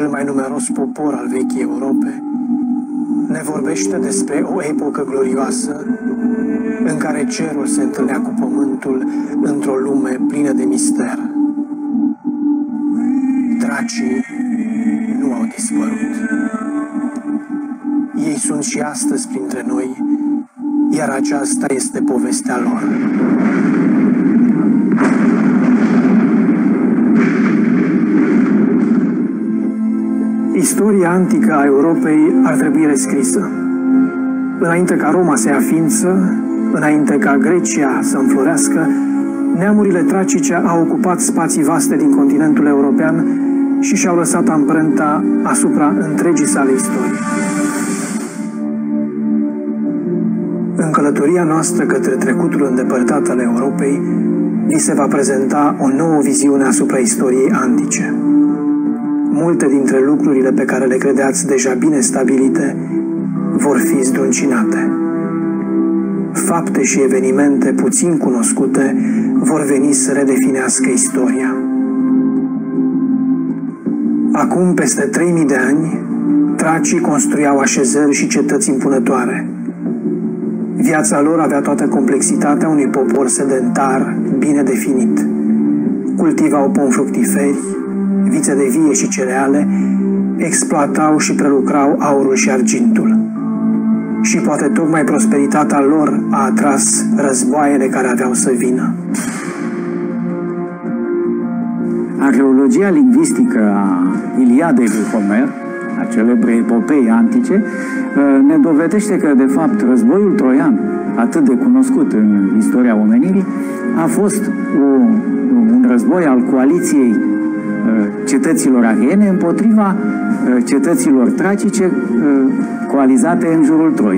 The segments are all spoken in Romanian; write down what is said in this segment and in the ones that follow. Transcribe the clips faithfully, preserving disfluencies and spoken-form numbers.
cel mai numeros popor al vechii Europe, ne vorbește despre o epocă glorioasă în care cerul se întâlnea cu pământul într-o lume plină de mister. Dracii nu au dispărut. Ei sunt și astăzi printre noi, iar aceasta este povestea lor. Istoria antică a Europei ar trebui rescrisă. Înainte ca Roma să ia ființă, înainte ca Grecia să înflorească, neamurile tracice au ocupat spații vaste din continentul european și și-au lăsat amprenta asupra întregii sale istorie. În călătoria noastră către trecutul îndepărtat al Europei, vi se va prezenta o nouă viziune asupra istoriei antice. Multe dintre lucrurile pe care le credeați deja bine stabilite vor fi zdruncinate. Fapte și evenimente puțin cunoscute vor veni să redefinească istoria. Acum, peste trei mii de ani, tracii construiau așezări și cetăți impunătoare. Viața lor avea toată complexitatea unui popor sedentar, bine definit. Cultivau pomi fructiferi, vițe de vie și cereale, exploatau și prelucrau aurul și argintul. Și poate tocmai prosperitatea lor a atras războaiele care aveau să vină. Arheologia lingvistică a Iliadei lui Homer, a celebrei epopei antice, ne dovedește că, de fapt, războiul troian, atât de cunoscut în istoria omenirii, a fost un, un război al coaliției cetăților acheiene împotriva cetăților tracice coalizate în jurul Troiei.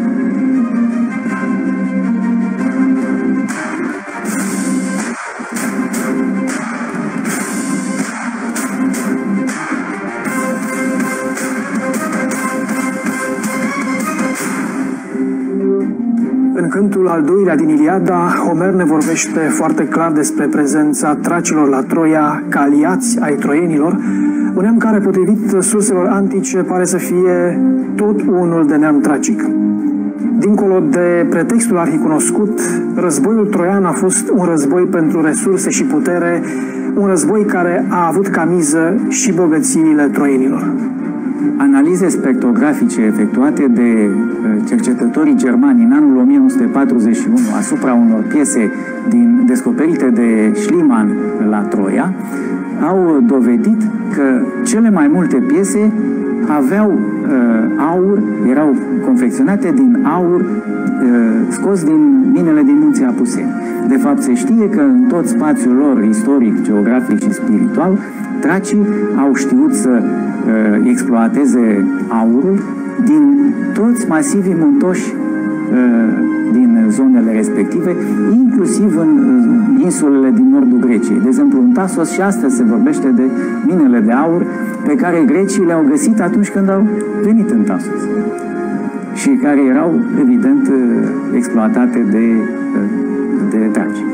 În cântul al doilea din Iliada, Homer ne vorbește foarte clar despre prezența tracilor la Troia ca aliați ai troienilor, un neam care, potrivit surselor antice, pare să fie tot unul de neam tracic. Dincolo de pretextul arhicunoscut, războiul troian a fost un război pentru resurse și putere, un război care a avut ca miză și bogățiile troienilor. Analize spectrografice efectuate de cercetătorii germani în anul o mie nouă sute patruzeci și unu asupra unor piese din, descoperite de Schliemann la Troia au dovedit că cele mai multe piese aveau uh, aur, erau confecționate din aur uh, scos din minele din munții Apuseni. De fapt, se știe că în tot spațiul lor istoric, geografic și spiritual, tracii au știut să uh, exploateze aurul din toți masivii muntoși uh, din zonele respective, inclusiv în uh, insulele din nordul Greciei. De exemplu, în Tasos și astăzi se vorbește de minele de aur pe care grecii le-au găsit atunci când au venit în Tasos și care erau, evident, uh, exploatate de, uh, de traci.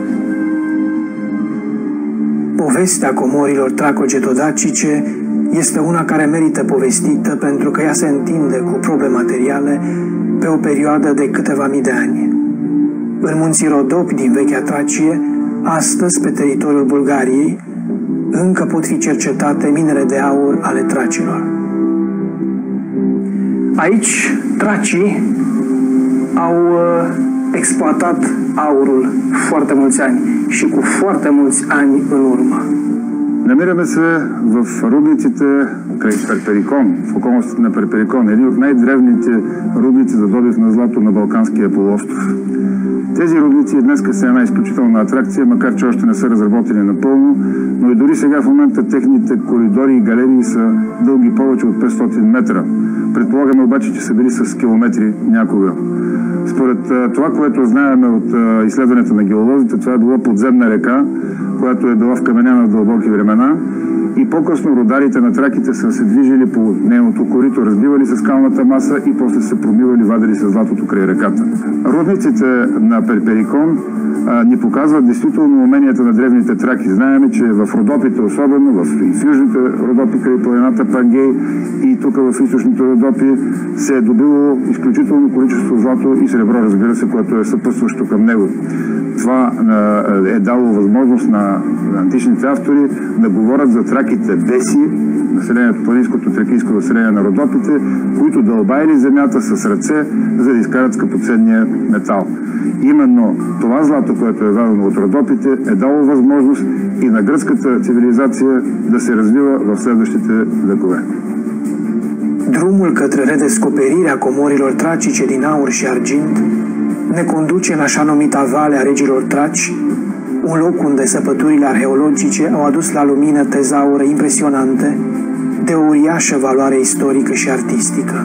Povestea comorilor traco-getodacice este una care merită povestită pentru că ea se întinde cu probe materiale pe o perioadă de câteva mii de ani. În munții Rodopi din vechea Tracie, astăzi pe teritoriul Bulgariei, încă pot fi cercetate minele de aur ale tracilor. Aici, tracii au uh, exploatat aurul foarte mulți ani și cu foarte mulți ani în urmă. Намираме се в рудниците край Перперикон, в околностите на Перперикон, един от най-древните рудници за добив на злато на Балканския полуостров. Тези рудници днес са една изключителна атракция, макар че още не са разработени напълно, но и дори сега в момента техните коридори и галерии са дълги повече от петстотин метра. Предполагаме обаче, че са били с километри някога. Според това, което знаем от изследването на геолозите, това е била подземна река, която е била вкаменена в дълбоки времена и по-късно рударите на траките са се движили по нейното корито, разбивали се скалната маса и после се промивали, вадили се златото край реката. Рудниците на Перперикон а, ни показват действително уменията на древните траки. Знаем, че в Родопите, особено в, в южните Родопи край планината Пангей и тук в източните Родопи, се е добило изключително количество злато и сребро, разбира се, което е съпътстващо към него. Това а, е дало възможност на, на античните автори да говорят за траките беси, населението, планинското тракийско население на Родопите, които дълбаели земята с ръце, за да изкарат скъпоценния метал. Именно това злато, което е дадено от Родопите, е дало възможност и на гръцката цивилизация да se развива в следващите векове. Drumul către redescoperirea comorilor tracice din aur și argint ne conduce în așa numita Vale a Regilor Traci, un loc unde săpăturile arheologice au adus la lumină tezaure impresionante de o uriașă valoare istorică și artistică.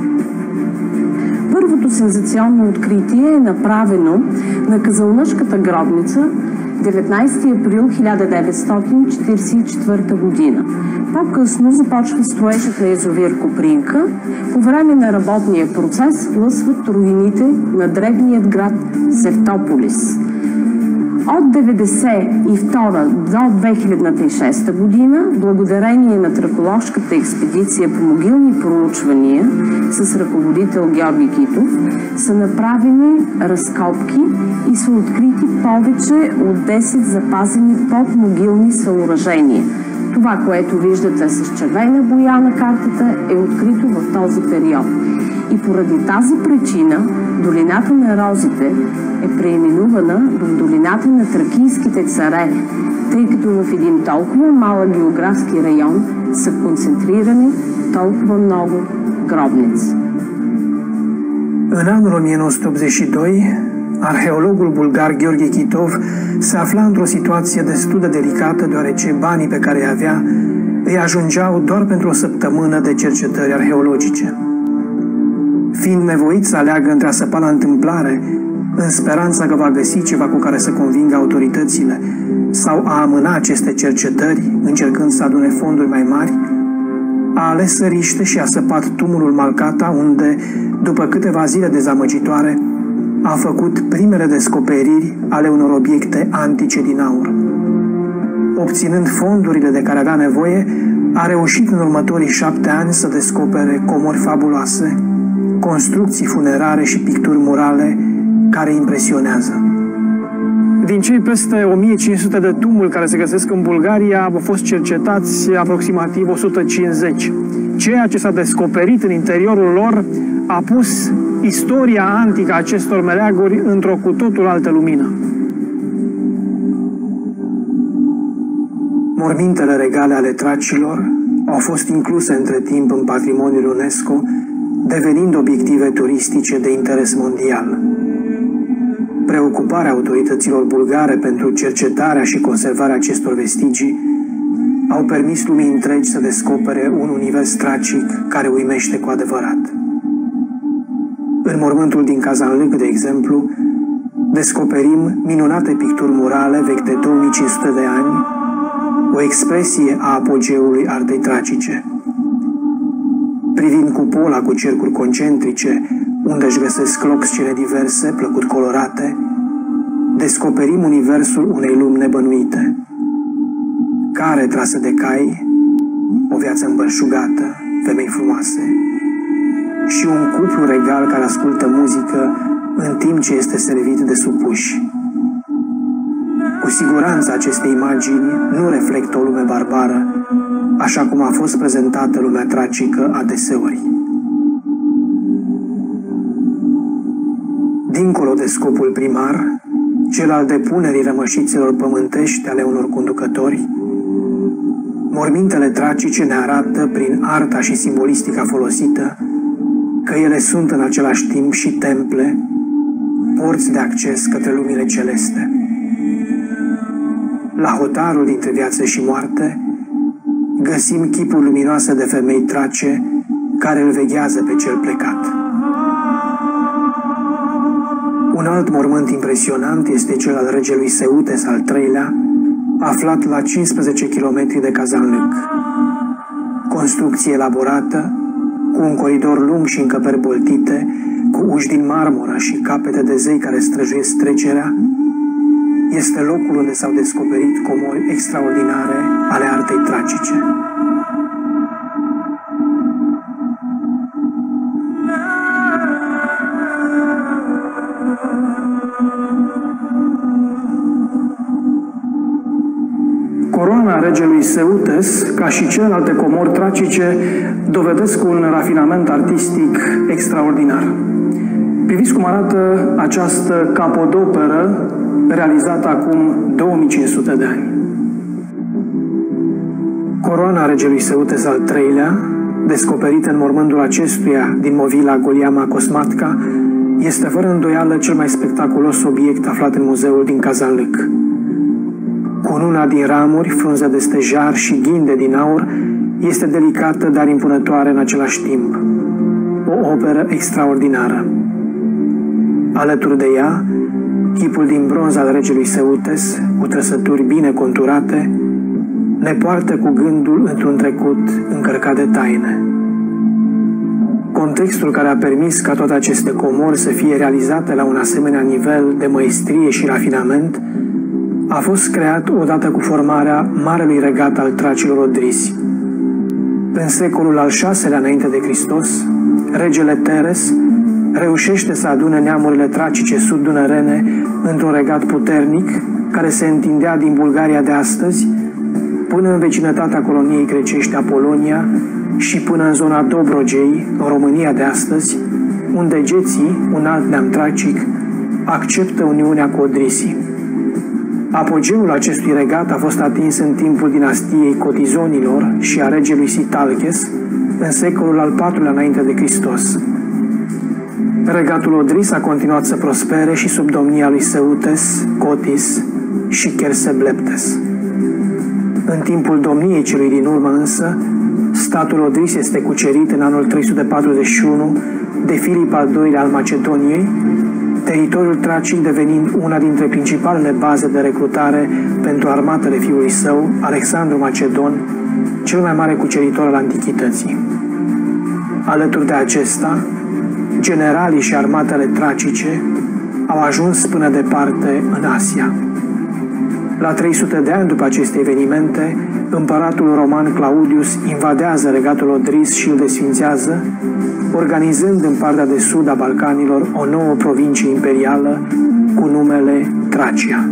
Първото сензационно откритие е направено на Казанлъшката гробница деветнайсети април хиляда деветстотин четиридесет и четвърта година. По-късно започва строежът на язовир Копринка. По време на работния процес лъсват руините на древният град Севтополис. От деветдесет и втора до две хиляди и шеста година, благодарение на траколожката експедиция по могилни проучвания с ръководител Георги Китов, са направени разкопки и са открити повече от десет запазени подмогилни съоръжения. Това, което виждате с червена боя на картата, е открито в този период. И поради тази причина долината на розите е преименувана в долината на тракийските царе, тъй като в един толкова малък географски район са концентрирани толкова много гробници. În anul o mie nouă sute optzeci și doi, arheologul bulgar Gheorghe Chitov se afla într-o situație destul de delicată, deoarece banii pe care îi avea îi ajungeau doar pentru o săptămână de cercetări arheologice. Fiind nevoit să aleagă între a săpa la întâmplare, în speranța că va găsi ceva cu care să convingă autoritățile, sau a amâna aceste cercetări, încercând să adune fonduri mai mari, a ales să riște și a săpat tumulul Malcata, unde, după câteva zile dezamăgitoare, a făcut primele descoperiri ale unor obiecte antice din aur. Obținând fondurile de care avea nevoie, a reușit în următorii șapte ani să descopere comori fabuloase, construcții funerare și picturi murale care impresionează. Din cei peste o mie cinci sute de tumuli care se găsesc în Bulgaria, au fost cercetați aproximativ o sută cincizeci. Ceea ce s-a descoperit în interiorul lor a pus istoria antică a acestor meleaguri într-o cu totul altă lumină. Mormintele regale ale tracilor au fost incluse între timp în patrimoniul UNESCO, devenind obiective turistice de interes mondial. Preocuparea autorităților bulgare pentru cercetarea și conservarea acestor vestigii au permis lumii întregi să descopere un univers tracic care uimește cu adevărat. În mormântul din Kazanlâc, de exemplu, descoperim minunate picturi murale vechi de două mii cinci sute de ani, o expresie a apogeului artei tracice. Privind cupola cu cercuri concentrice, unde își găsesc loc scene diverse, plăcut colorate, descoperim universul unei lumi nebănuite. Care trasă de cai, o viață îmbălșugată, femei frumoase și un cuplu regal care ascultă muzică în timp ce este servit de supuși. Cu siguranță aceste imagini nu reflectă o lume barbară, așa cum a fost prezentată lumea tracică adeseori. Dincolo de scopul primar, cel al depunerii rămășițelor pământești ale unor conducători, mormintele tracice ne arată, prin arta și simbolistica folosită, că ele sunt în același timp și temple, porți de acces către lumile celeste. La hotarul dintre viață și moarte, găsim chipuri luminoase de femei trace care îl veghează pe cel plecat. Un alt mormânt impresionant este cel al regelui Seutes al treilea, aflat la cincisprezece kilometri de Kazanlâk. Construcție elaborată, cu un coridor lung și încăperi boltite, cu uși din marmură și capete de zei care străjuiesc trecerea, este locul unde s-au descoperit comori extraordinare ale artei tracice. Coroana regelui Seutes, ca și celelalte comori tracice, dovedesc un rafinament artistic extraordinar. Priviți cum arată această capodoperă realizată acum două mii cinci sute de ani. Coroana regelui Seutes al treilea, descoperită în mormântul acestuia din movila Goliama Cosmatca, este fără îndoială cel mai spectaculos obiect aflat în muzeul din Kazanlâk. Cununa din ramuri, frunze de stejar și ghinde din aur este delicată, dar impunătoare în același timp. O operă extraordinară. Alături de ea, chipul din bronz al regelui Seutes, cu trăsături bine conturate, ne poartă cu gândul într-un trecut încărcat de taine. Contextul care a permis ca toate aceste comori să fie realizate la un asemenea nivel de măestrie și rafinament a fost creat odată cu formarea Marelui Regat al Tracilor Odrisi. În secolul al șaselea înainte de Hristos, regele Teres reușește să adune neamurile tracice sud-dunărene într-un regat puternic care se întindea din Bulgaria de astăzi până în vecinătatea coloniei grecești Apolonia și până în zona Dobrogei, în România de astăzi, unde geții, un alt neam tracic, acceptă uniunea cu Odrisii. Apogeul acestui regat a fost atins în timpul dinastiei Cotizonilor și a regelui Sitalches, în secolul al patrulea înainte de Hristos. Regatul Odris a continuat să prospere și sub domnia lui Seutes, Cotis și Chersebleptes. În timpul domniei celui din urmă însă, statul Odris este cucerit în anul trei sute patruzeci și unu de Filip al doilea al Macedoniei, teritoriul tracic devenind una dintre principalele baze de recrutare pentru armatele fiului său, Alexandru Macedon, cel mai mare cuceritor al antichității. Alături de acesta, generalii și armatele tracice au ajuns până departe în Asia. La trei sute de ani după aceste evenimente, împăratul roman Claudius invadează regatul Odris și îl desfințează, organizând în partea de sud a Balcanilor o nouă provincie imperială cu numele Tracia.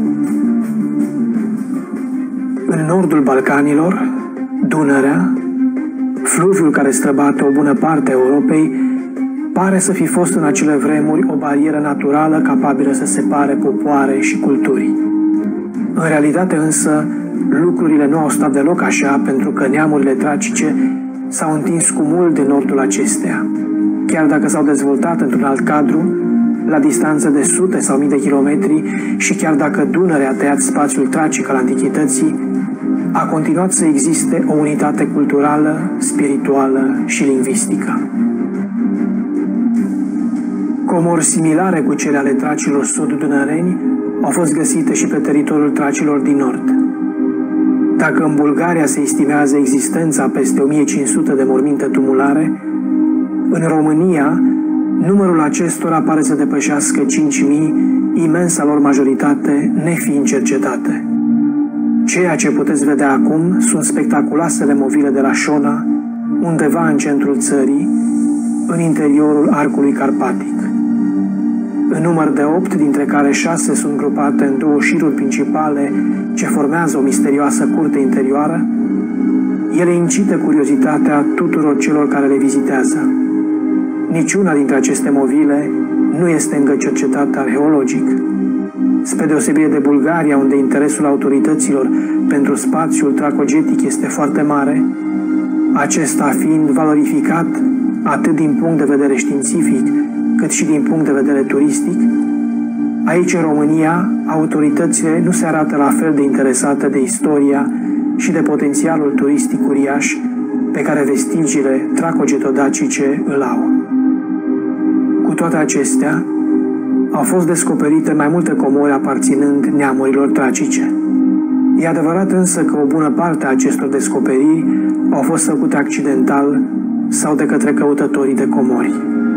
În nordul Balcanilor, Dunărea, fluviul care străbate o bună parte a Europei, pare să fi fost în acele vremuri o barieră naturală capabilă să separe popoare și culturi. În realitate însă, lucrurile nu au stat deloc așa, pentru că neamurile tracice s-au întins cu mult de nordul acesteia. Chiar dacă s-au dezvoltat într-un alt cadru, la distanță de sute sau mii de kilometri, și chiar dacă Dunărea a tăiat spațiul tracic al antichității, a continuat să existe o unitate culturală, spirituală și lingvistică. Comori similare cu cele ale tracilor sud-dunăreni au fost găsite și pe teritoriul tracilor din nord. Dacă în Bulgaria se estimează existența peste o mie cinci sute de morminte tumulare, în România numărul acestora pare să depășească cinci mii, imensa lor majoritate nefiind cercetate. Ceea ce puteți vedea acum sunt spectaculoasele movile de la Șona, undeva în centrul țării, în interiorul arcului carpatic. În număr de opt, dintre care șase sunt grupate în două șiruri principale ce formează o misterioasă curte interioară, ele incită curiozitatea tuturor celor care le vizitează. Niciuna dintre aceste movile nu este încă cercetată arheologic. Spre deosebire de Bulgaria, unde interesul autorităților pentru spațiul tracogetic este foarte mare, acesta fiind valorificat atât din punct de vedere științific, cât și din punct de vedere turistic, aici în România, autoritățile nu se arată la fel de interesate de istoria și de potențialul turistic uriaș pe care vestigiile tracogetodacice îl au. Cu toate acestea, au fost descoperite mai multe comori aparținând neamurilor tracice. E adevărat însă că o bună parte a acestor descoperiri au fost făcute accidental sau de către căutătorii de comori.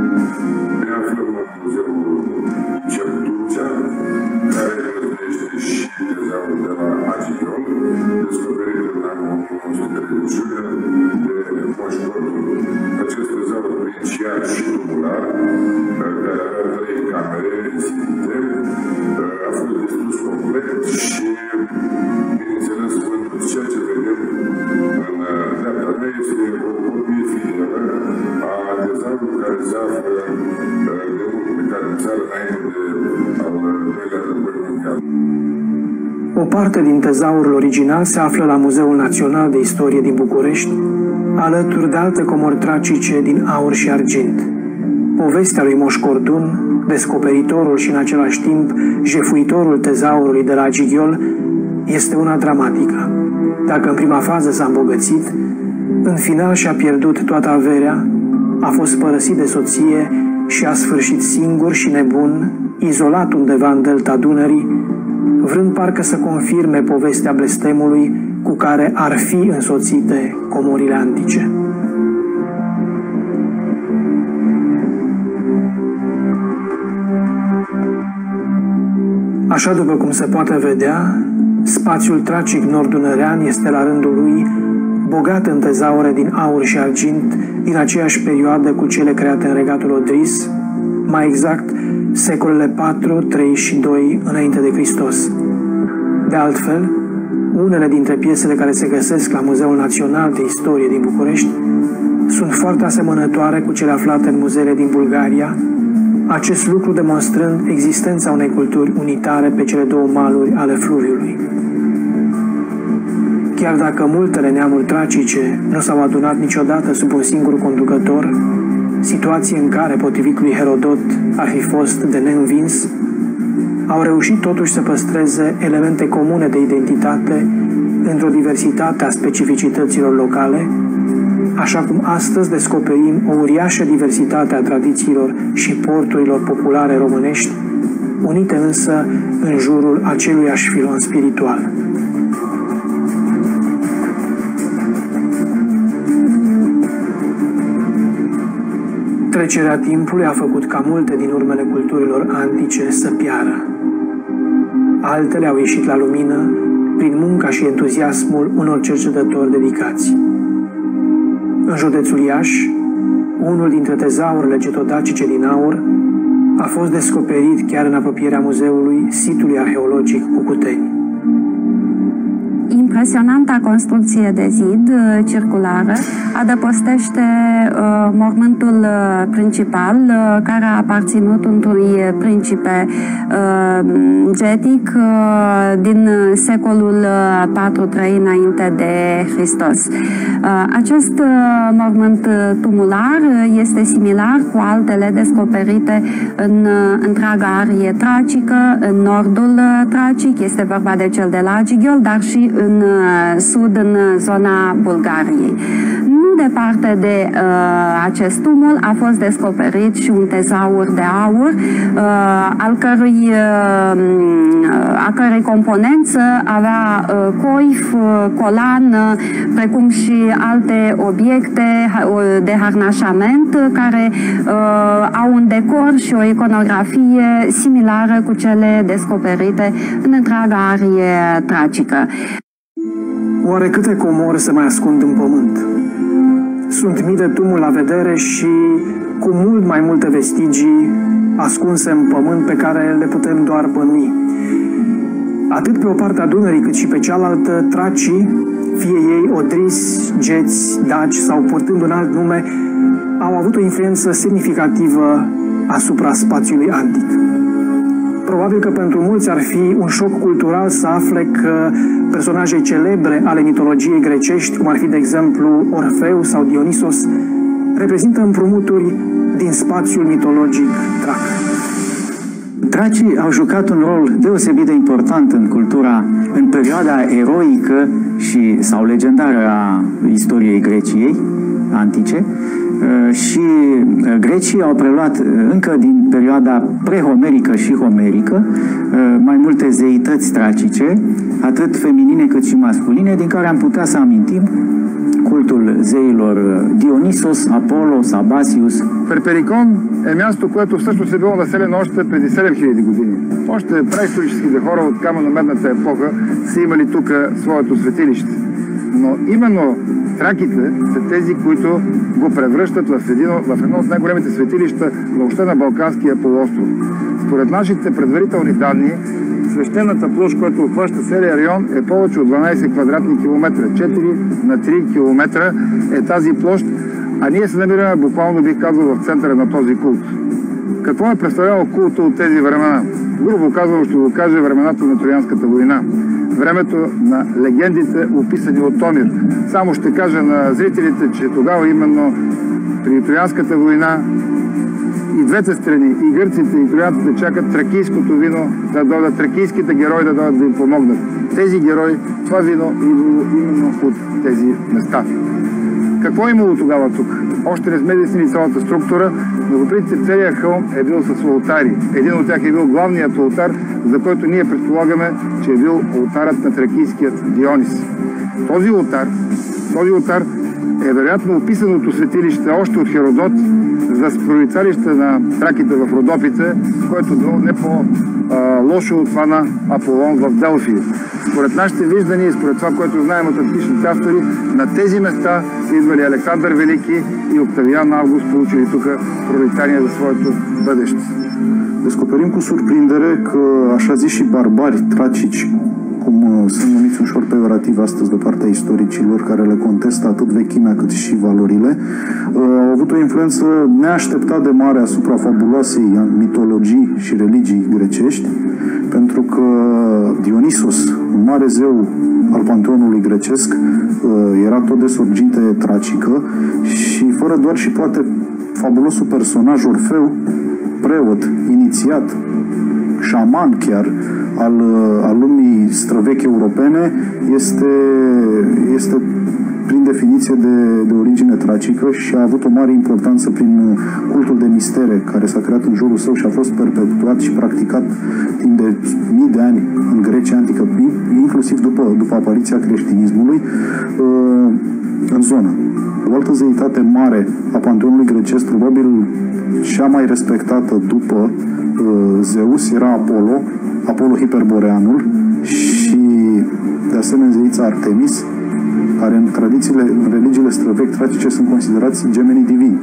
Acest tezaur princiar și tumular, care avea trei camere rezidente, a fost distrus complet și, bineînțeles, ceea ce vedem în dreapta mea este o copie fidelă a tezaurului care se află de mult plecat în țară înainte de al doilea război mondial. O parte din tezaurul original se află la Muzeul Național de Istorie din București, alături de alte comori tracice din aur și argint. Povestea lui Moș Cordun, descoperitorul și în același timp jefuitorul tezaurului de la Gighiol, este una dramatică. Dacă în prima fază s-a îmbogățit, în final și-a pierdut toată averea, a fost părăsit de soție și a sfârșit singur și nebun, izolat undeva în delta Dunării, vrând parcă să confirme povestea blestemului cu care ar fi însoțite comorile antice. Așa după cum se poate vedea, spațiul tracic nord-dunărean este la rândul lui bogat în tezaure din aur și argint din aceeași perioadă cu cele create în regatul Odris, mai exact secolele patru, trei și doi înainte de Hristos. De altfel, unele dintre piesele care se găsesc la Muzeul Național de Istorie din București sunt foarte asemănătoare cu cele aflate în muzeele din Bulgaria, acest lucru demonstrând existența unei culturi unitare pe cele două maluri ale fluviului. Chiar dacă multele neamuri tracice nu s-au adunat niciodată sub un singur conducător, situație în care, potrivit lui Herodot, ar fi fost de neînvins, au reușit totuși să păstreze elemente comune de identitate într-o diversitate a specificităților locale, așa cum astăzi descoperim o uriașă diversitate a tradițiilor și porturilor populare românești, unite însă în jurul aceluiași filon spiritual. Trecerea timpului a făcut ca multe din urmele culturilor antice să piară. Altele au ieșit la lumină prin munca și entuziasmul unor cercetători dedicați. În județul Iași, unul dintre tezaurile getodacice din aur a fost descoperit chiar în apropierea muzeului sitului arheologic Cucuteni. Impresionanta construcție de zid circulară adăpostește uh, mormântul principal uh, care a aparținut unui principe uh, getic uh, din secolul patru trei înainte de Hristos. Uh, acest uh, mormânt tumular este similar cu altele descoperite în uh, întreaga arie tracică, în nordul uh, tracic, este vorba de cel de la Gighiol, dar și în sud, în zona Bulgariei. Nu departe de uh, acest tumul a fost descoperit și un tezaur de aur, uh, al cărui, uh, a cărei componență avea uh, coif, uh, colan, uh, precum și alte obiecte de harnașament care uh, au un decor și o iconografie similară cu cele descoperite în întreaga arie tracică. Oare câte comori se mai ascund în pământ? Sunt mii de tumuli la vedere și cu mult mai multe vestigii ascunse în pământ pe care le putem doar bănui. Atât pe o parte a Dunării cât și pe cealaltă, tracii, fie ei odrisi, geți, daci sau purtând un alt nume, au avut o influență semnificativă asupra spațiului antic. Probabil că pentru mulți ar fi un șoc cultural să afle că personaje celebre ale mitologiei grecești, cum ar fi, de exemplu, Orfeu sau Dionisos, reprezintă împrumuturi din spațiul mitologic trac. Tracii au jucat un rol deosebit de important în cultura, în perioada eroică și sau legendară a istoriei Greciei antice, și grecii au preluat încă din perioada prehomerică și homerică mai multe zeități tracice, atât feminine cât și masculine, din care am putea să amintim cultul zeilor Dionisos, Apollo, Sabasius. Перперикон е място, което всъщност е било населено още преди седем хиляди години. Още преисторическите хора от камено-медната епоха са имали тук своето светилище. Но именно траките са тези, които го превръщат в едно, в едно от най-големите светилища въобще на Балканския полуостров. Според нашите предварителни данни, свещената площ, която обхваща целия район, е повече от дванадесет квадратни километра. четири на три километра е тази площ, а ние се намираме буквално, бих казал, в центъра на този култ. Какво е представлявал култа от тези времена? Грубо казано ще го кажа времената на Троянската война. Времето на легендите, описани от Томир. Само ще кажа на зрителите, че тогава именно при Троянската война и двете страни, и гърците, и троянците чакат тракийското вино да дойдат, тракийските герои да дойдат да им помогнат. Тези герои, това вино е имало именно от тези места. Какво е имало тогава тук? Още не сме изяснили цялата структура, но по принцип целият хълм е бил с олтари. Един от тях е бил главният олтар, за който ние предполагаме, че е бил олтарът на тракийският Дионис. Този олтар, този олтар е вероятно описаното светилище още от Херодот за прорицалище на траките в Родопите, което било не по-лошо от това на Аполон в Делфи. Според нашите виждания и според това, което знаем от античните автори, на тези места са идвали Александър Велики и Octavian Август, получили тук прорицания за своето бъдеще. Descoperim cu surprindere că așa zis și barbari tracici, cum sunt numiți ușor peorativ astăzi de partea istoricilor, care le contestă atât vechimea cât și valorile, au avut o influență neașteptat de mare asupra fabuloasei mitologii și religii grecești, pentru că Dionisos, un mare zeu al panteonului grecesc, era tot de sorginte tracică și fără doar și poate fabulosul personaj Orfeu, preot, inițiat, șaman chiar, al, al lumii străvechi europene, este, este prin definiție de, de origine tracică și a avut o mare importanță prin cultul de mistere care s-a creat în jurul său și a fost perpetuat și practicat timp de mii de ani în Grecia antică, inclusiv după, după apariția creștinismului în zonă. O altă zeitate mare a panteonului grecesc, probabil cea mai respectată după Zeus, era Apollo, Apollo Hiperboreanul și de asemenea zeița Artemis, care în tradițiile, în religiile străvechi tracice sunt considerați gemenii divini.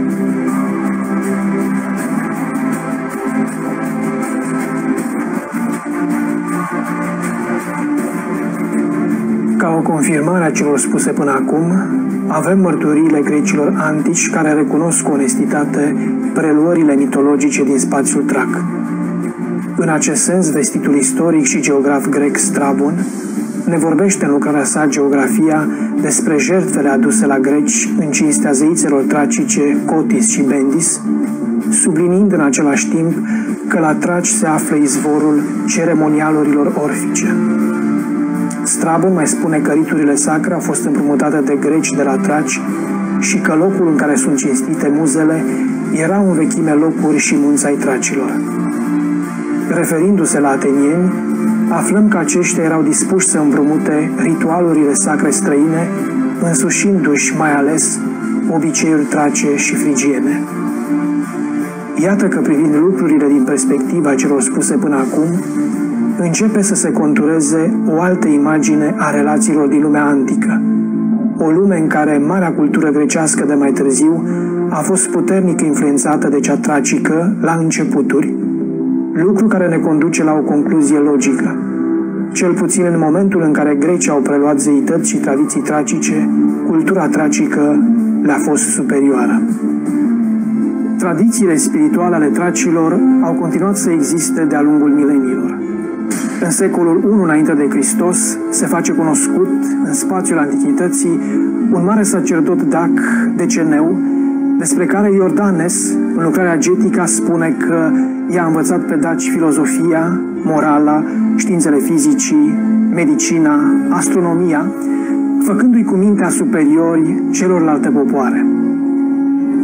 Ca o confirmare a celor spuse până acum, avem mărturiile grecilor antici care recunosc cu onestitate preluările mitologice din spațiul trac. În acest sens, vestitul istoric și geograf grec Strabon ne vorbește în lucrarea sa Geografia despre jertfele aduse la greci în cinstea zeițelor tracice Cotis și Bendis, subliniind în același timp că la traci se află izvorul ceremonialurilor orfice. Strabon mai spune că riturile sacre au fost împrumutate de greci de la traci și că locul în care sunt cinstite muzele erau în vechime locuri și munți ai tracilor. Referindu-se la atenieni, aflăm că aceștia erau dispuși să împrumute ritualurile sacre străine, însușindu-și mai ales obiceiuri trace și frigiene. Iată că privind lucrurile din perspectiva celor spuse până acum, începe să se contureze o altă imagine a relațiilor din lumea antică. O lume în care marea cultură grecească de mai târziu a fost puternic influențată de cea tracică la începuturi, lucru care ne conduce la o concluzie logică. Cel puțin în momentul în care grecii au preluat zeități și tradiții tracice, cultura tracică le-a fost superioară. Tradițiile spirituale ale tracilor au continuat să existe de-a lungul mileniilor. În secolul I înainte de Hristos se face cunoscut în spațiul antichității un mare sacerdot dac, Deceneu, despre care Iordanes, în lucrarea Getica, spune că i-a învățat pe daci filozofia, morala, științele fizicii, medicina, astronomia, făcându-i cu mintea superiori celorlalte popoare.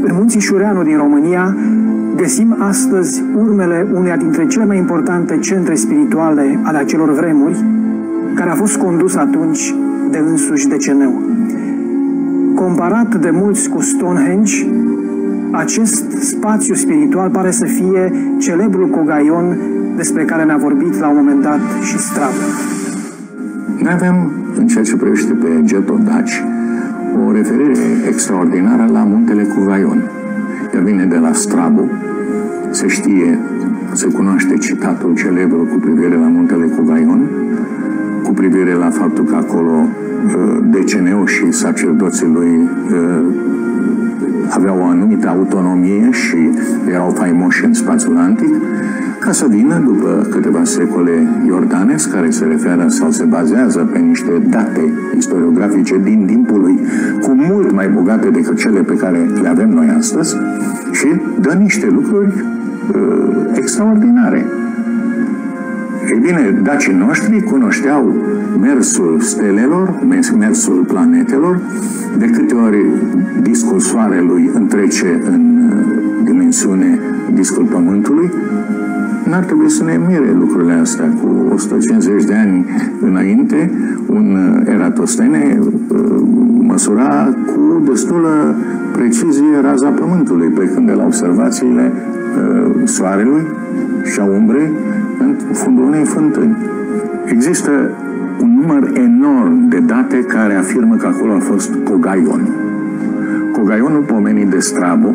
În munții Șureanu din România găsim astăzi urmele uneia dintre cele mai importante centre spirituale ale acelor vremuri, care a fost condus atunci de însuși Deceneu. Comparat de mulți cu Stonehenge, acest spațiu spiritual pare să fie celebrul Cogaion despre care ne-a vorbit la un moment dat și Strabă. Noi avem, în ceea ce privește pe Getodaci, o referire extraordinară la muntele Cogaion. El vine de la Strabo, se știe, se cunoaște citatul celebru cu privire la muntele Cogaion, cu privire la faptul că acolo Deceneu și sacerdoții lui aveau o anumită autonomie și erau faimoși în spațiul antic, ca să vină după câteva secole Iordanes, care se referă sau se bazează pe niște date istoriografice din timpul lui, cu mult mai bogate decât cele pe care le avem noi astăzi, și dă niște lucruri uh, extraordinare. Ei bine, dacii noștri cunoșteau mersul stelelor, mersul planetelor, de câte ori discul Soarelui întrece în dimensiune discul Pământului. N-ar trebui să ne mire lucrurile astea. Cu o sută cincizeci de ani înainte, un Eratostene măsura cu destulă precizie raza Pământului, pe când de la observațiile Soarelui și a umbrei în fundul unei fântâni. Există un număr enorm de date care afirmă că acolo a fost Cogaion. Cogaionul pomenit de Strabo,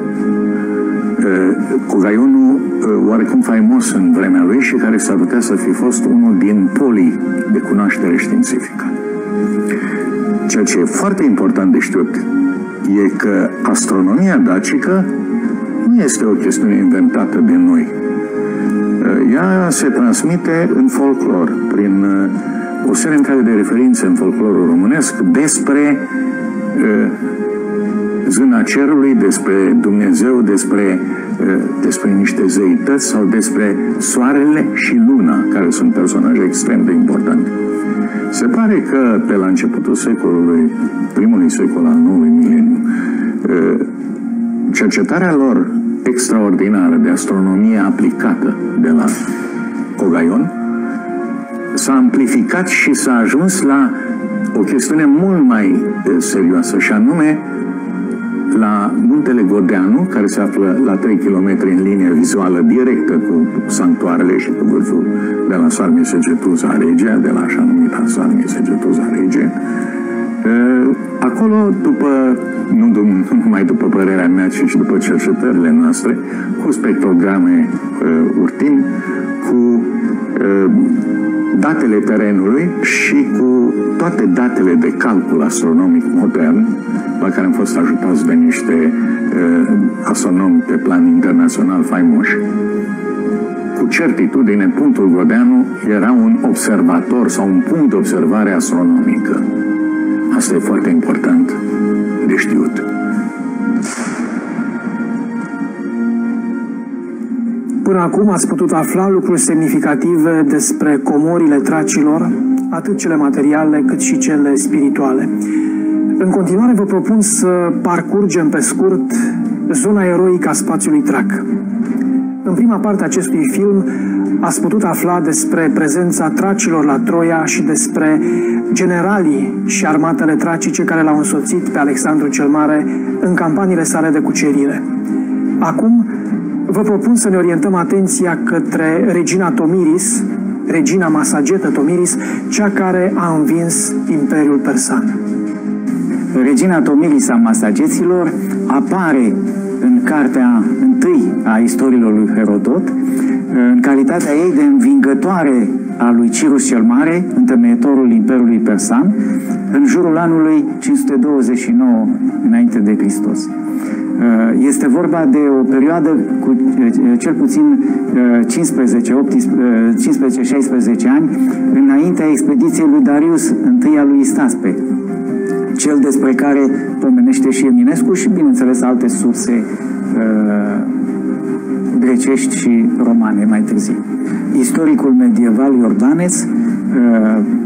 Cogaionul oarecum faimos în vremea lui și care s-ar putea să fi fost unul din polii de cunoaștere științifică. Ceea ce e foarte important de știut e că astronomia dacică nu este o chestiune inventată de noi. Ea se transmite în folclor, prin o serie întreagă de referințe în folclorul românesc despre zâna cerului, despre Dumnezeu, despre, despre niște zeități sau despre soarele și luna, care sunt personaje extrem de importante. Se pare că pe la începutul secolului, primului secol al noului mileniu, cercetarea lor extraordinară de astronomie aplicată de la Cogaion s-a amplificat și s-a ajuns la o chestiune mult mai serioasă, și anume la muntele Godeanu, care se află la trei kilometri în linie vizuală directă cu sanctuarele și cu vârful de la Sarmisegetuza Regia, de la așa numita Sarmisegetuza Regia. Acolo, după, nu, nu numai după părerea mea, ci și după cercetările noastre, cu spectrograme uh, urtim, cu uh, datele terenului și cu toate datele de calcul astronomic modern, la care am fost ajutați de niște uh, astronomi pe plan internațional faimoși, cu certitudine, punctul Godeanu era un observator sau un punct de observare astronomică. Asta e foarte important de știut. Până acum ați putut afla lucruri semnificative despre comorile tracilor, atât cele materiale cât și cele spirituale. În continuare vă propun să parcurgem pe scurt zona eroică a spațiului Trac. În prima parte a acestui film ați putut afla despre prezența tracilor la Troia și despre generalii și armatele tracice care l-au însoțit pe Alexandru cel Mare în campaniile sale de cucerire. Acum vă propun să ne orientăm atenția către regina Tomiris, regina Masagetă Tomiris, cea care a învins Imperiul Persan. Regina Tomiris a Masageților apare în cartea întâi a istoriilor lui Herodot, în calitatea ei de învingătoare a lui Cirus cel Mare, întemeitorul Imperiului Persan, în jurul anului cinci sute douăzeci și nouă înainte de Hristos. Este vorba de o perioadă cu cel puțin cincisprezece șaisprezece ani înaintea expediției lui Darius I al lui Istaspe, cel despre care pomenește și Eminescu și, bineînțeles, alte surse uh, grecești și romane mai târziu. Istoricul medieval Iordanes uh,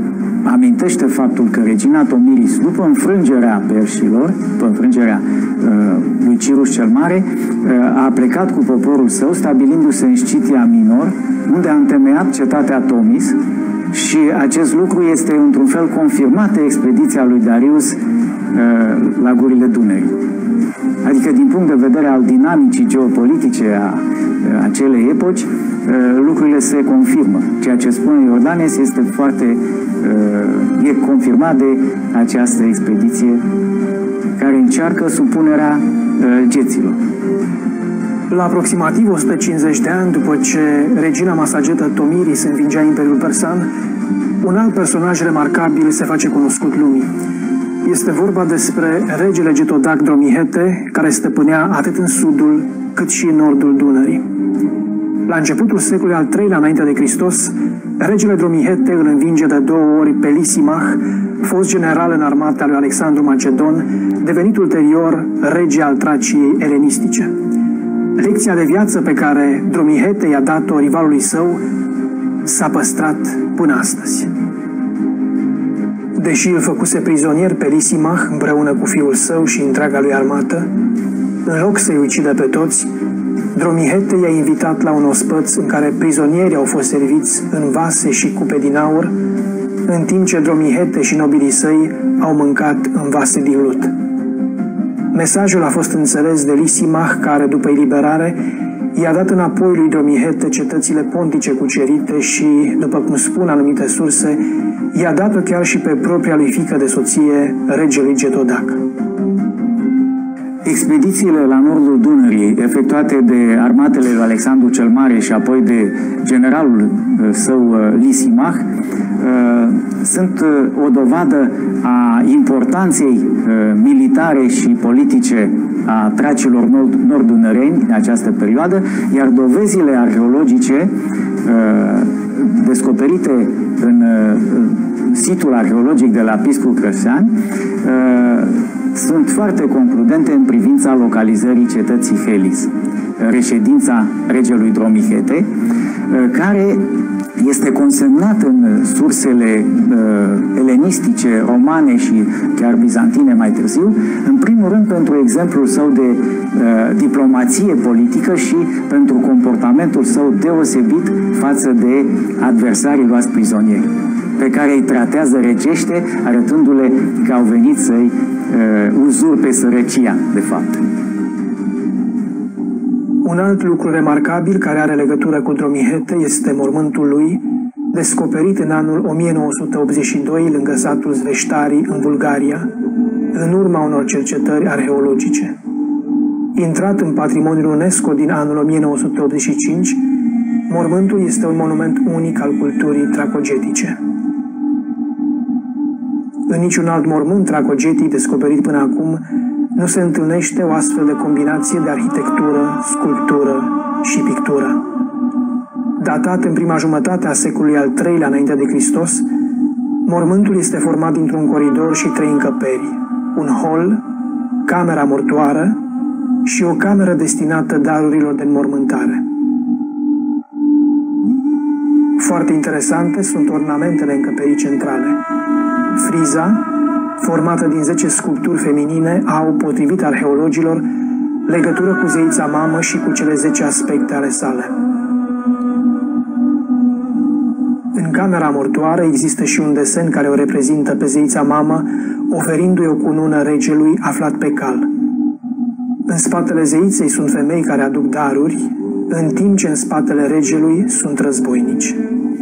amintește faptul că regina Tomiris, după înfrângerea perșilor, după înfrângerea uh, lui Cirus cel Mare, uh, a plecat cu poporul său, stabilindu-se în Scitia Minor, unde a întemeiat cetatea Tomis, și acest lucru este într-un fel confirmat de expediția lui Darius uh, la gurile Dunării. Adică, din punct de vedere al dinamicii geopolitice a acelei epoci, lucrurile se confirmă. Ceea ce spune Iordanes este foarte e confirmat de această expediție care încearcă supunerea geților. La aproximativ o sută cincizeci de ani după ce regina Masagetă Tomiris învingea Imperiul Persan, un alt personaj remarcabil se face cunoscut lumii. Este vorba despre regele Getodac Dromihete, care stăpânea atât în sudul cât și în nordul Dunării. La începutul secolului al treilea înainte de Hristos, regele Dromihete îl învinge de două ori pe Lisimach, fost general în armata lui Alexandru Macedon, devenit ulterior rege al Traciei elenistice. Lecția de viață pe care Dromihete i-a dat-o rivalului său s-a păstrat până astăzi. Deși îl făcuse prizonier pe Lisimach împreună cu fiul său și întreaga lui armată, în loc să-i ucidă pe toți, Dromihete i-a invitat la un ospăț în care prizonierii au fost serviți în vase și cupe din aur, în timp ce Dromihete și nobilii săi au mâncat în vase din lut. Mesajul a fost înțeles de Lisimach, care, după eliberare, i-a dat înapoi lui Dromihete cetățile pontice cucerite și, după cum spun anumite surse, i-a dat-o chiar și pe propria lui fiică de soție, regelui Getodac. Expedițiile la nordul Dunării, efectuate de armatele lui Alexandru cel Mare și apoi de generalul său Lisimach, sunt o dovadă a importanței militare și politice a tracilor nord-dunăreni în această perioadă, iar dovezile arheologice descoperite în situl arheologic de la Piscu Crăsean sunt foarte concludente în privința localizării cetății Helis, reședința regelui Dromihete, care este consemnat în sursele uh, elenistice, romane și chiar bizantine mai târziu, în primul rând pentru exemplul său de uh, diplomație politică și pentru comportamentul său deosebit față de adversarii luați prizonieri, pe care îi tratează regește, arătându-le că au venit să-i uh, uzurpe sărăcia, de fapt. Un alt lucru remarcabil care are legătură cu Dromihete este mormântul lui, descoperit în anul o mie nouă sute optzeci și doi lângă satul Zveștarii, în Bulgaria, în urma unor cercetări arheologice. Intrat în patrimoniul UNESCO din anul o mie nouă sute optzeci și cinci, mormântul este un monument unic al culturii tracogetice. În niciun alt mormânt tracogetic descoperit până acum nu se întâlnește o astfel de combinație de arhitectură, sculptură și pictură. Datat în prima jumătate a secolului al treilea înainte de Hristos, mormântul este format dintr-un coridor și trei încăperi, un hol, camera mortoară și o cameră destinată darurilor de înmormântare. Foarte interesante sunt ornamentele încăperii centrale. Friza, formată din zece sculpturi feminine, au, potrivit arheologilor, legătură cu zeița mamă și cu cele zece aspecte ale sale. În camera mortoară există și un desen care o reprezintă pe zeița mamă, oferindu-i o cunună regelui aflat pe cal. În spatele zeiței sunt femei care aduc daruri, în timp ce în spatele regelui sunt războinici.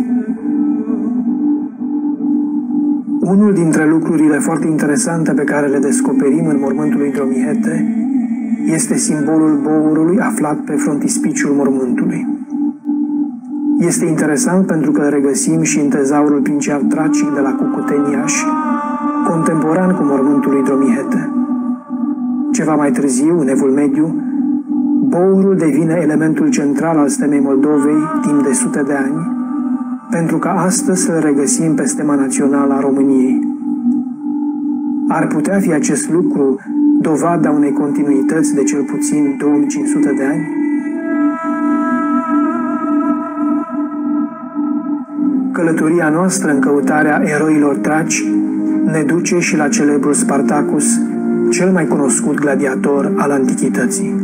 Unul dintre lucrurile foarte interesante pe care le descoperim în mormântul lui Dromihete este simbolul bourului aflat pe frontispiciul mormântului. Este interesant pentru că îl regăsim și în tezaurul princiar tracic de la Cucuteni-Iași, contemporan cu mormântul lui Dromihete. Ceva mai târziu, în Evul Mediu, bourul devine elementul central al stemei Moldovei timp de sute de ani, pentru că astăzi să-l regăsim pe stema națională a României. Ar putea fi acest lucru dovada unei continuități de cel puțin două mii cinci sute de ani? Călătoria noastră în căutarea eroilor traci ne duce și la celebrul Spartacus, cel mai cunoscut gladiator al antichității.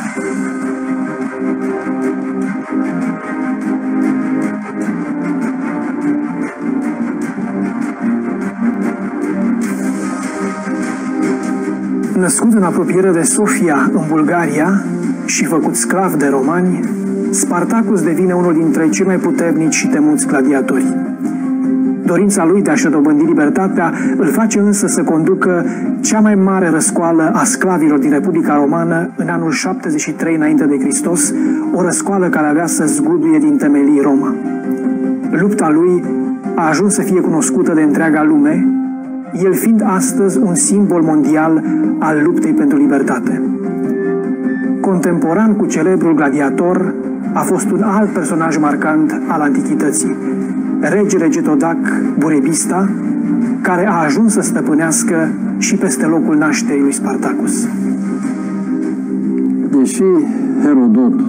Născut în apropiere de Sofia, în Bulgaria, și făcut sclav de romani, Spartacus devine unul dintre cei mai puternici și temuți gladiatori. Dorința lui de a-și dobândi libertatea îl face însă să conducă cea mai mare răscoală a sclavilor din Republica Romană în anul șaptezeci și trei înainte de Hristos, o răscoală care avea să zguduie din temelii Roma. Lupta lui a ajuns să fie cunoscută de întreaga lume, el fiind astăzi un simbol mondial al luptei pentru libertate. Contemporan cu celebrul gladiator a fost un alt personaj marcant al antichității, regele Getodac Burebista, care a ajuns să stăpânească și peste locul nașterii lui Spartacus. Deși Herodot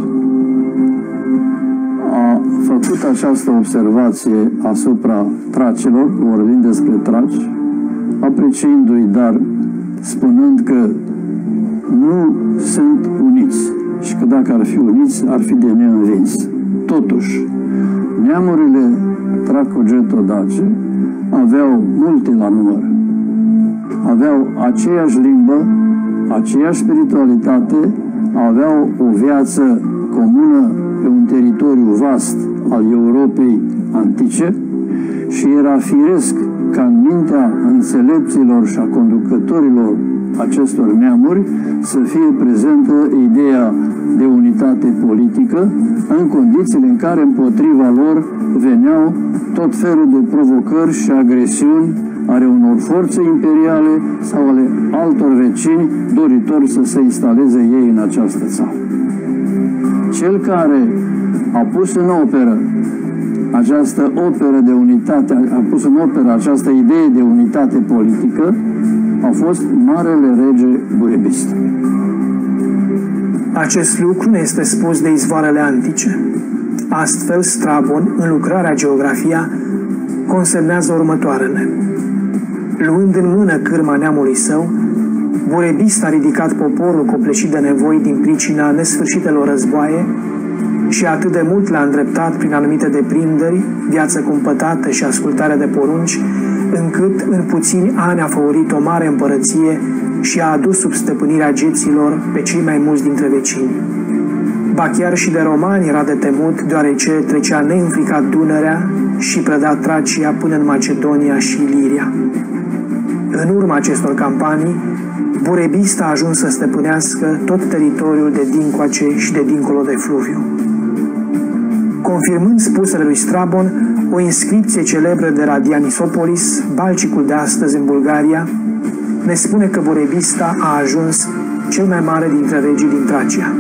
a făcut această observație asupra tracilor, vorbind despre traci, apreciindu-i, dar spunând că nu sunt uniți și că dacă ar fi uniți, ar fi de neînvins. Totuși, neamurile traco-getodace aveau multe la număr. Aveau aceeași limbă, aceeași spiritualitate, aveau o viață comună pe un teritoriu vast al Europei antice și era firesc ca în mintea înțelepților și a conducătorilor acestor neamuri să fie prezentă ideea de unitate politică în condițiile în care împotriva lor veneau tot felul de provocări și agresiuni ale unor forțe imperiale sau ale altor vecini doritori să se instaleze ei în această țară. Cel care a pus în operă această operă de unitate, a pus în operă această idee de unitate politică, a fost Marele Rege Burebista. Acest lucru ne este spus de izvoarele antice. Astfel, Strabon, în lucrarea Geografia, consemnează următoarele. Luând în mână cârma neamului său, Burebista a ridicat poporul copleșit de nevoi din pricina nesfârșitelor războaie și atât de mult l-a îndreptat prin anumite deprinderi, viață cumpătată și ascultarea de porunci, încât în puțini ani a făurit o mare împărăție și a adus sub stăpânirea geților pe cei mai mulți dintre vecini. Ba chiar și de romani era de temut, deoarece trecea neînfricat Dunărea și preda Tracia până în Macedonia și Iliria. În urma acestor campanii, Burebista a ajuns să stăpânească tot teritoriul de dincoace și de dincolo de fluviu. Confirmând spusele lui Strabon, o inscripție celebră de la Dianisopolis, Balcicul de astăzi în Bulgaria, ne spune că Burebista a ajuns cel mai mare dintre regii din Tracia.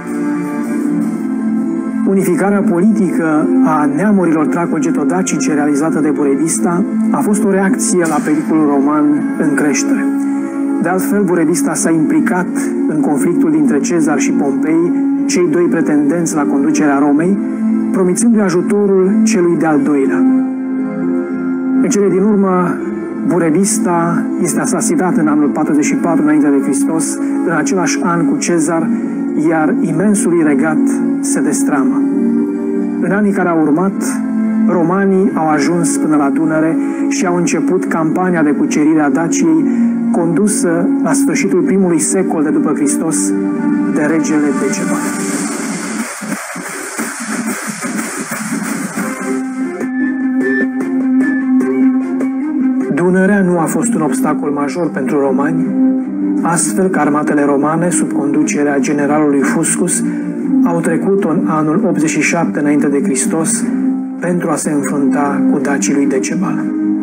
Unificarea politică a neamurilor traco-getodacice realizată de Burebista a fost o reacție la pericolul roman în creștere. De altfel, Burebista s-a implicat în conflictul dintre Cezar și Pompei, cei doi pretendenți la conducerea Romei, promițându-i ajutorul celui de-al doilea. În cele din urmă, Burebista este asasinat în anul patruzeci și patru înainte de Hristos, în același an cu Cezar, iar imensului regat se destramă. În anii care au urmat, romanii au ajuns până la Dunăre și au început campania de cucerire a Daciei, condusă la sfârșitul primului secol de după Hristos de regele Decebal. Dunărea nu a fost un obstacol major pentru romani, astfel că armatele romane, sub conducerea generalului Fuscus, au trecut în anul optzeci și șapte înainte de Hristos pentru a se înfrunta cu dacii lui Decebal.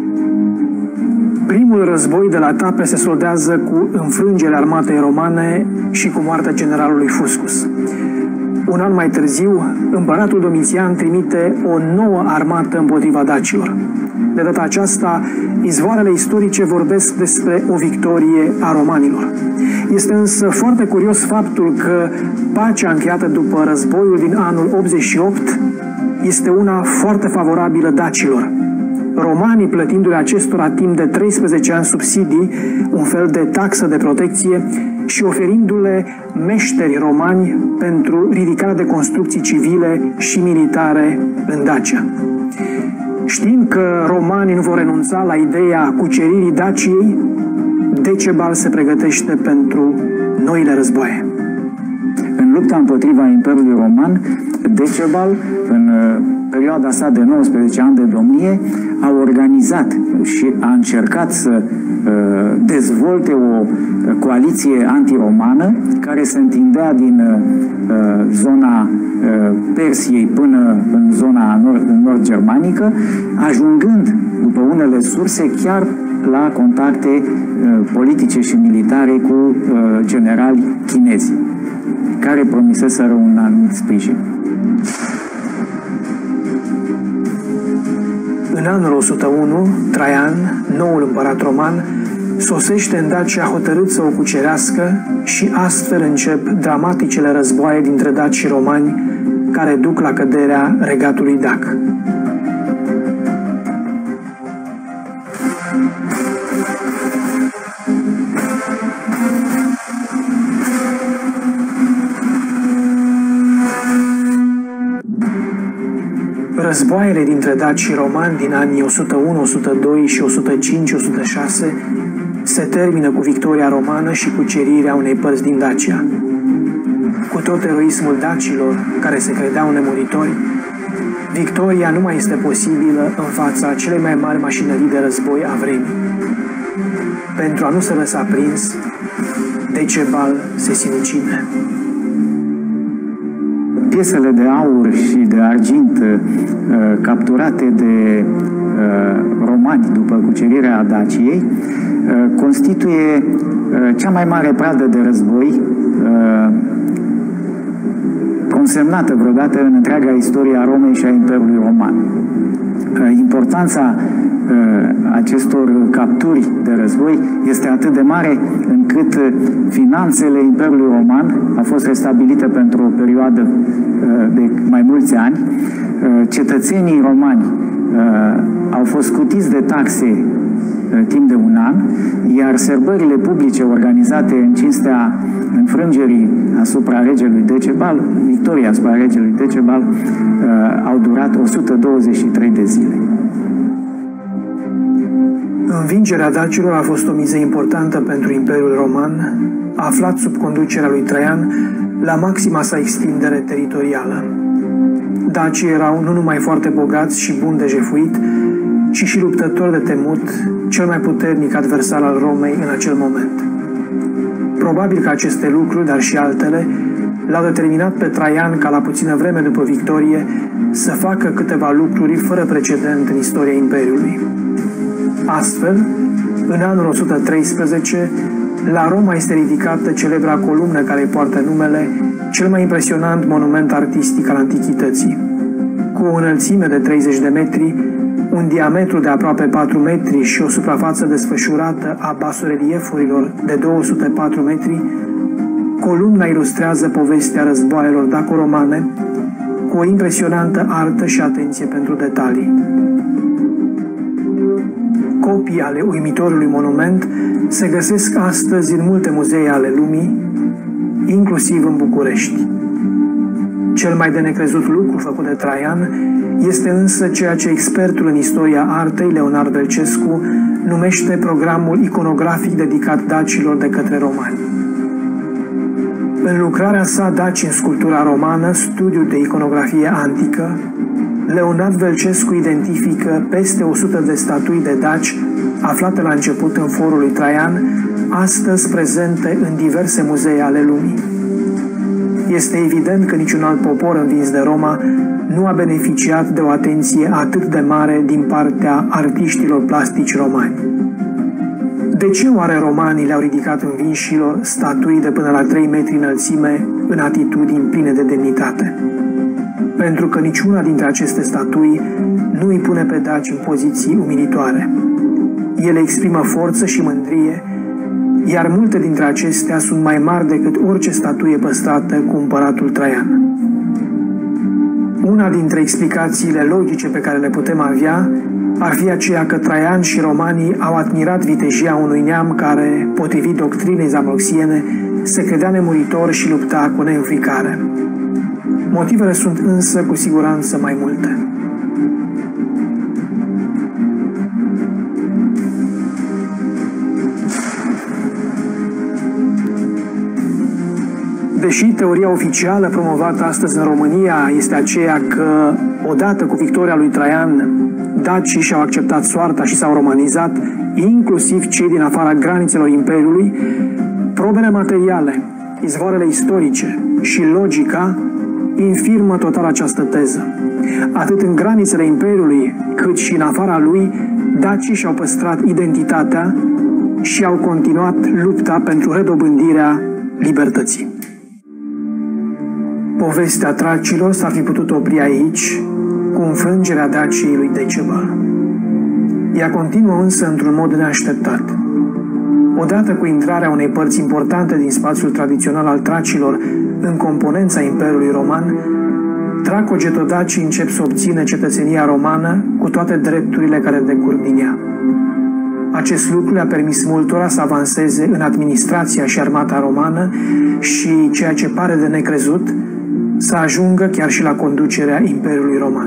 Primul război de la Tape se soldează cu înfrângerea armatei romane și cu moartea generalului Fuscus. Un an mai târziu, împăratul Domitian trimite o nouă armată împotriva dacilor. De data aceasta, izvoarele istorice vorbesc despre o victorie a romanilor. Este însă foarte curios faptul că pacea încheiată după războiul din anul optzeci și opt este una foarte favorabilă dacilor, romanii plătindu-le acestora timp de treisprezece ani subsidii, un fel de taxă de protecție, și oferindu-le meșteri romani pentru ridicarea de construcții civile și militare în Dacia. Știind că romanii nu vor renunța la ideea cuceririi Daciei, Decebal se pregătește pentru noile războaie. În lupta împotriva Imperiului Roman, Decebal, în perioada sa de nouăsprezece ani de domnie, a organizat și a încercat să uh, dezvolte o coaliție antiromană care se întindea din uh, zona uh, Persiei până în zona nord, nord-germanică, ajungând, după unele surse, chiar la contacte uh, politice și militare cu uh, generali chinezi, care promiseseră un anumit sprijin. În anul o sută unu, Traian, noul împărat roman, sosește în Dacia hotărât să o cucerească și astfel încep dramaticele războaie dintre daci și romani care duc la căderea regatului dac. Războaiele dintre daci și romani din anii o sută unu, o sută doi și o sută cinci, o sută șase se termină cu victoria romană și cucerirea unei părți din Dacia. Cu tot eroismul dacilor, care se credeau nemuritori, victoria nu mai este posibilă în fața celei mai mari mașinării de război a vremii. Pentru a nu se lăsa prins, Decebal se sinucide. Piesele de aur și de argint uh, capturate de uh, romani după cucerirea Daciei uh, constituie uh, cea mai mare pradă de război uh, consemnată vreodată în întreaga istorie a Romei și a Imperiului Roman. Uh, importanța uh, acestor capturi de război este atât de mare încât uh, finanțele Imperiului Roman au fost restabilite pentru o perioadă uh, de mai mulți ani. Uh, cetățenii romani uh, au fost scutiți de taxe uh, timp de un an, iar sărbările publice organizate în cinstea înfrângerii asupra regelui Decebal, victoria asupra regelui Decebal, uh, au durat o sută douăzeci și trei de zile. Învingerea dacilor a fost o miză importantă pentru Imperiul Roman, aflat sub conducerea lui Traian la maxima sa extindere teritorială. Dacii erau nu numai foarte bogați și buni de jefuit, ci și luptători de temut, cel mai puternic adversar al Romei în acel moment. Probabil că aceste lucruri, dar și altele, l-au determinat pe Traian ca la puțină vreme după victorie să facă câteva lucruri fără precedent în istoria Imperiului. Astfel, în anul o sută treisprezece, la Roma este ridicată celebra columnă care poartă numele cel mai impresionant monument artistic al antichității. Cu o înălțime de treizeci de metri, un diametru de aproape patru metri și o suprafață desfășurată a basoreliefurilor de două sute patru metri, columna ilustrează povestea războaielor daco-romane cu o impresionantă artă și atenție pentru detalii. Copii ale uimitorului monument se găsesc astăzi în multe muzee ale lumii, inclusiv în București. Cel mai de necrezut lucru făcut de Traian este însă ceea ce expertul în istoria artei, Leonard Belcescu, numește programul iconografic dedicat dacilor de către romani. În lucrarea sa Daci în sculptura romană, studiu de iconografie antică, Leonard Belcescu identifică peste o sută de statui de daci aflate la început în forul lui Traian, astăzi prezente în diverse muzee ale lumii. Este evident că niciun alt popor învins de Roma nu a beneficiat de o atenție atât de mare din partea artiștilor plastici romani. De ce oare romanii le-au ridicat învinșilor statui de până la trei metri înălțime în atitudini pline de demnitate? Pentru că niciuna dintre aceste statui nu îi pune pe daci în poziții umilitoare. Ele exprimă forță și mândrie, iar multe dintre acestea sunt mai mari decât orice statuie păstrată cu împăratul Traian. Una dintre explicațiile logice pe care le putem avea ar fi aceea că Traian și romanii au admirat vitejia unui neam care, potrivit doctrinei zamroxiene, se credea nemuritor și lupta cu neînfricare. Motivele sunt însă cu siguranță mai multe. Deși teoria oficială promovată astăzi în România este aceea că, odată cu victoria lui Traian, dacii și-au acceptat soarta și s-au romanizat, inclusiv cei din afara granițelor Imperiului, probele materiale, izvoarele istorice și logica infirmă total această teză. Atât în granițele Imperiului, cât și în afara lui, dacii și-au păstrat identitatea și au continuat lupta pentru redobândirea libertății. Povestea tracilor s-ar fi putut opri aici, cu înfrângerea Daciei lui Decebal. Ea continuă însă într-un mod neașteptat. Odată cu intrarea unei părți importante din spațiul tradițional al tracilor în componența Imperiului Roman, traco-getodacii încep să obțină cetățenia romană cu toate drepturile care decurg din ea. Acest lucru le-a permis multora să avanseze în administrația și armata romană și, ceea ce pare de necrezut, să ajungă chiar și la conducerea Imperiului Roman.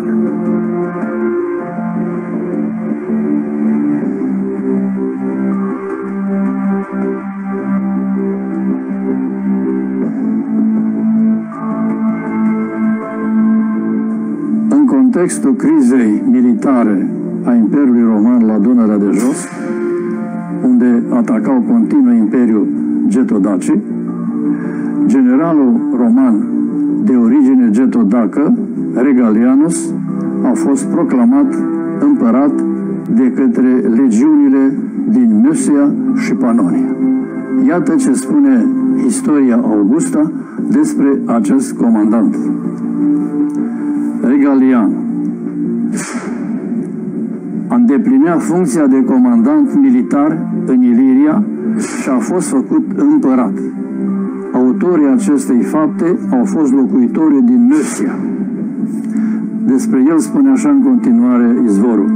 În contextul crizei militare a Imperiului Roman la Dunărea de Jos, unde atacau continuu Imperiul getodacii, generalul roman de origine getodacă, Regalianus, a fost proclamat împărat de către legiunile din Mösia și Panonia. Iată ce spune istoria Augusta despre acest comandant. Regalian îndeplinea funcția de comandant militar în Iliria și a fost făcut împărat. Autorii acestei fapte au fost locuitorii din Mösia. Despre el spune așa în continuare izvorul.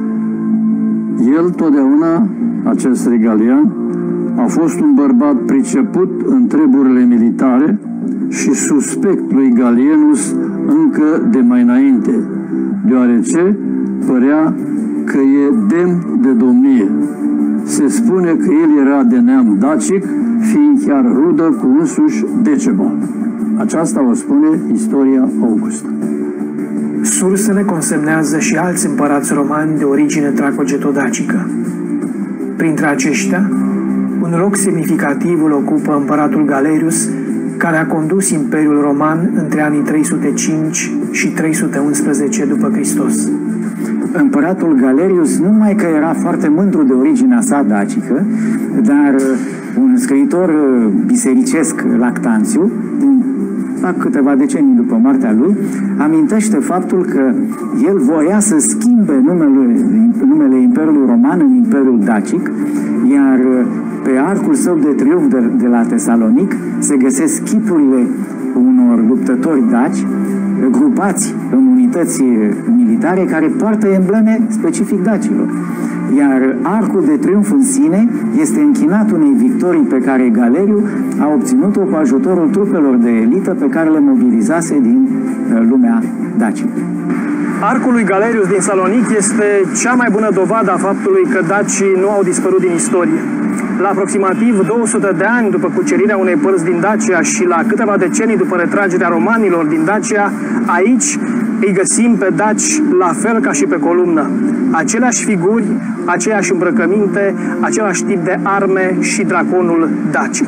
El totdeauna, acest Regalian, a fost un bărbat priceput în treburile militare și suspect lui Gallienus încă de mai înainte, deoarece părea că e demn de domnie. Se spune că el era de neam dacic, fiind chiar rudă cu însuși Decebal. Aceasta o spune istoria Augusta. Sursele consemnează și alți împărați romani de origine traco-getodacică. Printre aceștia, un loc semnificativ îl ocupă împăratul Galerius, care a condus Imperiul Roman între anii trei sute cinci și trei sute unsprezece după Hristos. Împăratul Galerius nu numai că era foarte mândru de originea sa dacică, dar un scriitor bisericesc, Lactanțiu, la câteva decenii după moartea lui, amintește faptul că el voia să schimbe numele, numele Imperiului Roman în Imperiul Dacic, iar pe arcul său de triumf de, de la Tesalonic se găsesc chipurile unor luptători daci grupați în unități militare care poartă embleme specific dacilor. Iar arcul de triumf în sine este închinat unei victorii pe care Galeriu a obținut-o cu ajutorul trupelor de elită pe care le mobilizase din lumea dacică. Arcul lui Galerius din Salonic este cea mai bună dovadă a faptului că dacii nu au dispărut din istorie. La aproximativ două sute de ani după cucerirea unei părți din Dacia și la câteva decenii după retragerea romanilor din Dacia, aici îi găsim pe daci la fel ca și pe columnă. Aceleași figuri, aceeași îmbrăcăminte, același tip de arme și draconul dacic.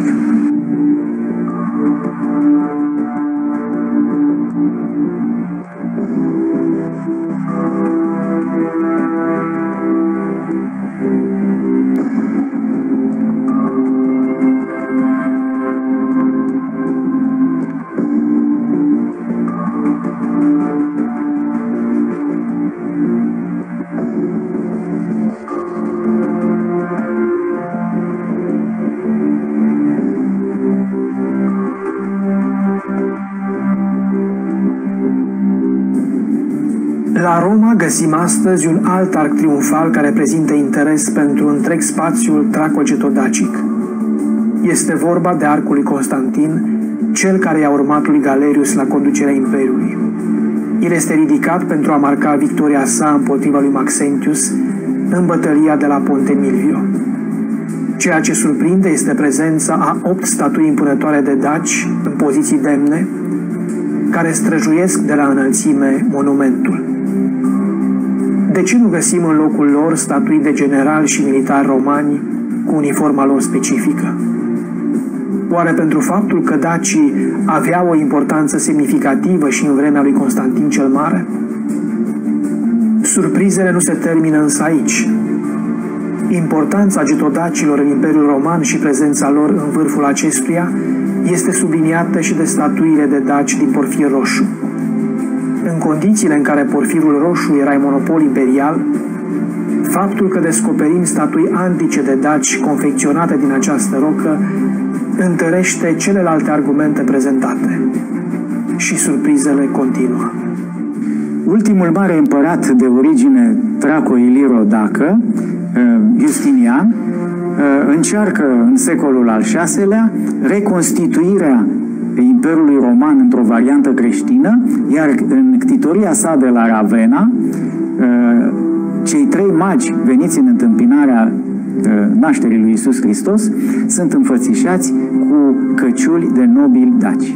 La Roma găsim astăzi un alt arc triumfal care prezintă interes pentru întreg spațiul traco-getodacic. Este vorba de arcul lui Constantin, cel care i-a urmat lui Galerius la conducerea Imperiului. El este ridicat pentru a marca victoria sa împotriva lui Maxentius în bătălia de la Ponte Milvio. Ceea ce surprinde este prezența a opt statui impunătoare de daci în poziții demne, care străjuiesc de la înălțime monumentul. De ce nu găsim în locul lor statui de generali și militari romani cu uniforma lor specifică? Oare pentru faptul că dacii aveau o importanță semnificativă și în vremea lui Constantin cel Mare? Surprizele nu se termină însă aici. Importanța getodacilor în Imperiul Roman și prezența lor în vârful acestuia este subliniată și de statuile de daci din porfir roșu. În condițiile în care porfirul roșu era monopol imperial, faptul că descoperim statui antice de daci confecționate din această rocă întărește celelalte argumente prezentate. Și surprizele continuă. Ultimul mare împărat de origine traco-iliro-dacă, Justinian, încearcă în secolul al șaselea reconstituirea Imperiului Roman într-o variantă creștină, iar în ctitoria sa de la Ravenna, cei trei magi veniți în întâmpinarea nașterii lui Iisus Hristos sunt înfățișați cu căciuli de nobili daci.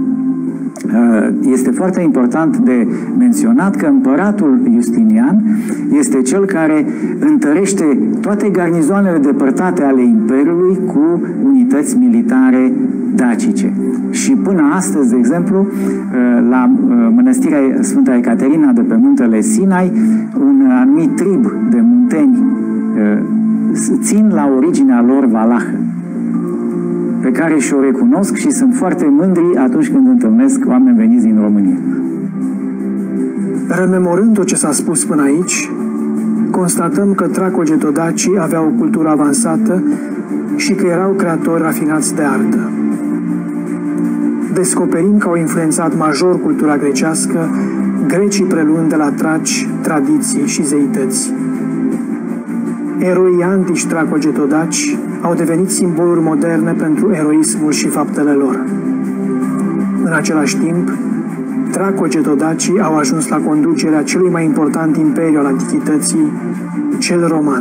Este foarte important de menționat că împăratul Justinian este cel care întărește toate garnizoanele depărtate ale Imperiului cu unități militare dacice. Și până astăzi, de exemplu, la mănăstirea Sfânta Ecaterina de pe muntele Sinai, un anumit trib de munteni țin la originea lor valahă, pe care și-o recunosc și sunt foarte mândri atunci când întâlnesc oameni veniți din România. Rememorând tot ce s-a spus până aici, constatăm că traco-getodacii aveau o cultură avansată și că erau creatori rafinați de artă. Descoperim că au influențat major cultura grecească, grecii preluând de la traci, tradiții și zeități. Eroii antici traco-getodaci au devenit simboluri moderne pentru eroismul și faptele lor. În același timp, traco-getodacii au ajuns la conducerea celui mai important imperiu al antichității, cel roman.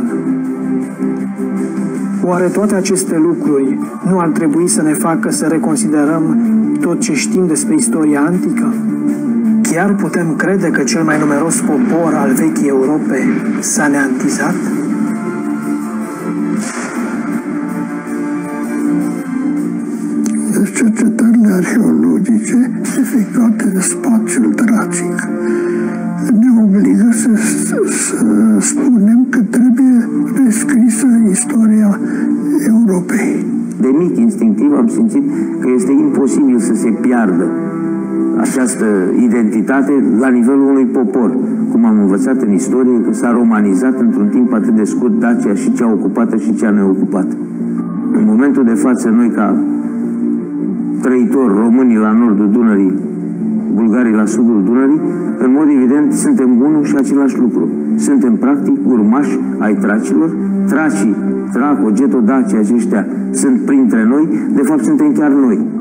Oare toate aceste lucruri nu ar trebui să ne facă să reconsiderăm tot ce știm despre istoria antică? Chiar putem crede că cel mai numeros popor al vechii Europe s-a neantizat? Cercetările arheologice efectuate de spațiul tracic ne obligă să, să, să spunem că trebuie rescrisă istoria Europei. De mic, instinctiv, am simțit că este imposibil să se piardă această identitate la nivelul unui popor. Cum am învățat în istorie, că s-a romanizat într-un timp atât de scurt Dacia și cea ocupată și cea neocupată. În momentul de față, noi ca trăitori românii la nordul Dunării, bulgarii la sudul Dunării, în mod evident suntem unul și același lucru. Suntem practic urmași ai tracilor, tracii, traco, getodaci, aceștia sunt printre noi, de fapt suntem chiar noi.